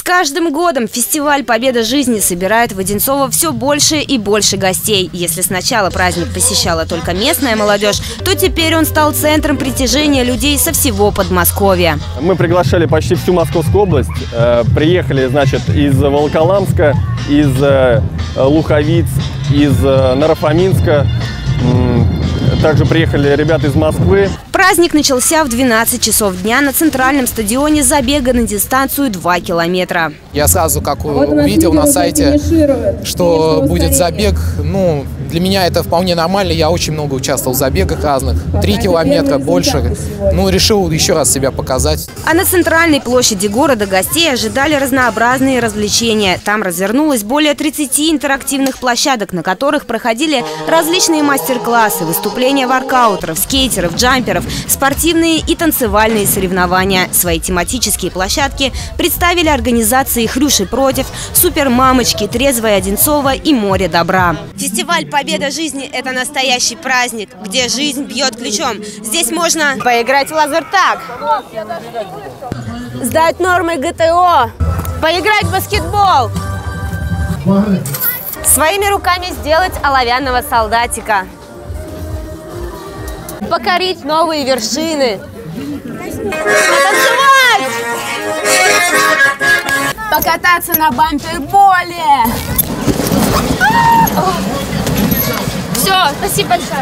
каждым годом фестиваль «Победа жизни» собирает в Одинцово все больше и больше гостей. Если сначала праздник посещала только местная молодежь, то теперь он стал центром притяжения людей со всего Подмосковья. Мы приглашали почти всю Московскую область. Приехали, значит, из Волоколамска, из Луховиц, из Наро-Фоминска. Также приехали ребята из Москвы. Праздник начался в 12 часов дня на центральном стадионе забега на дистанцию 2 километра. Я сразу, как увидел на сайте, что будет забег, для меня это вполне нормально. Я очень много участвовал в забегах разных. 3 километра, больше. Решил еще раз себя показать. А на центральной площади города гостей ожидали разнообразные развлечения. Там развернулось более 30 интерактивных площадок, на которых проходили различные мастер-классы, выступления воркаутеров, скейтеров, джамперов, спортивные и танцевальные соревнования. Свои тематические площадки представили организации «Хрюши против», «Супермамочки», «Трезвая Одинцова» и «Море добра». Фестиваль «Победа жизни» – это настоящий праздник, где жизнь бьет ключом. Здесь можно поиграть в лазертаг, сдать нормы ГТО, поиграть в баскетбол, своими руками сделать оловянного солдатика, покорить новые вершины, потанцевать, покататься на бамперболе. Все, спасибо большое.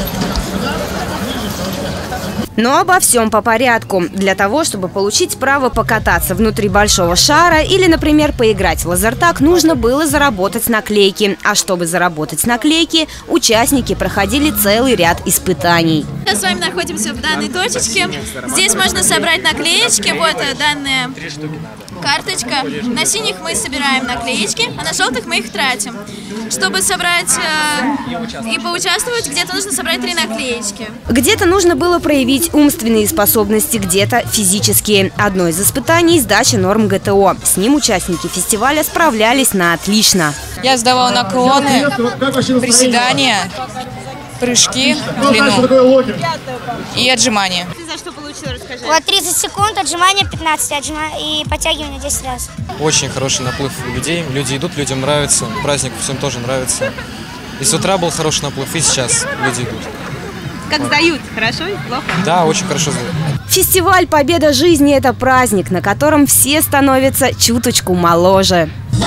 Но обо всем по порядку. Для того, чтобы получить право покататься внутри большого шара или, например, поиграть в лазертаг, нужно было заработать наклейки. А чтобы заработать наклейки, участники проходили целый ряд испытаний. Мы с вами находимся в данной точечке. Здесь можно собрать наклеечки. Вот данная карточка. На синих мы собираем наклеечки, а на желтых мы их тратим. Чтобы собрать и поучаствовать, где-то нужно собрать 3 наклеечки. Где-то нужно было проявить умственные способности, где-то физические. Одно из испытаний – сдача норм ГТО. С ним участники фестиваля справлялись на отлично. Я сдавала наклоны, приседания, прыжки в длину и отжимания. Ты за что получила, расскажи. Вот 30 секунд, отжимания 15, и подтягивания 10 раз. Очень хороший наплыв людей. Люди идут, людям нравится. Праздник всем тоже нравится. И с утра был хороший наплыв, и сейчас люди идут. Как сдают? Хорошо или плохо? Да, очень хорошо сдают. Фестиваль «Победа жизни» – это праздник, на котором все становятся чуточку моложе.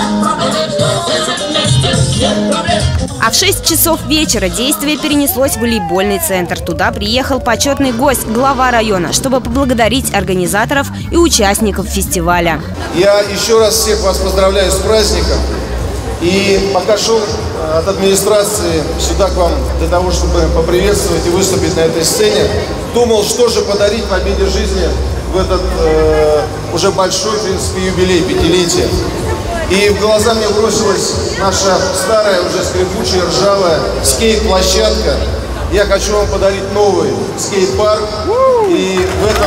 А в 6 часов вечера действие перенеслось в волейбольный центр. Туда приехал почетный гость, глава района, чтобы поблагодарить организаторов и участников фестиваля. Я еще раз всех вас поздравляю с праздником. И пока шел от администрации сюда к вам для того, чтобы поприветствовать и выступить на этой сцене, думал, что же подарить «Победе жизни» в этот уже большой, в принципе, юбилей, 5-летие. И в глаза мне бросилась наша старая, уже скрипучая, ржавая скейт-площадка. Я хочу вам подарить новый скейт-парк. И в этом...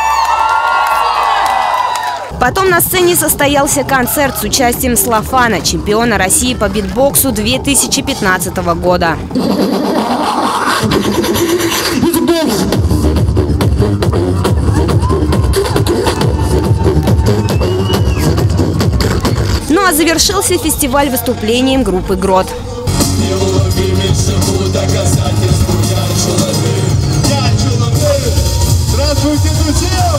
Потом на сцене состоялся концерт с участием Слофана, чемпиона России по битбоксу 2015 года. Ну а завершился фестиваль выступлением группы «Грот». Здравствуйте, друзья!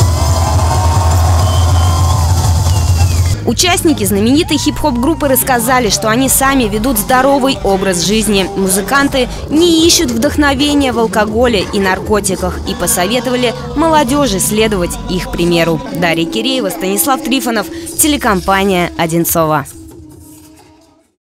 Участники знаменитой хип-хоп-группы рассказали, что они сами ведут здоровый образ жизни. Музыканты не ищут вдохновения в алкоголе и наркотиках и посоветовали молодежи следовать их примеру. Дарья Киреева, Станислав Трифонов, телекомпания «Одинцово».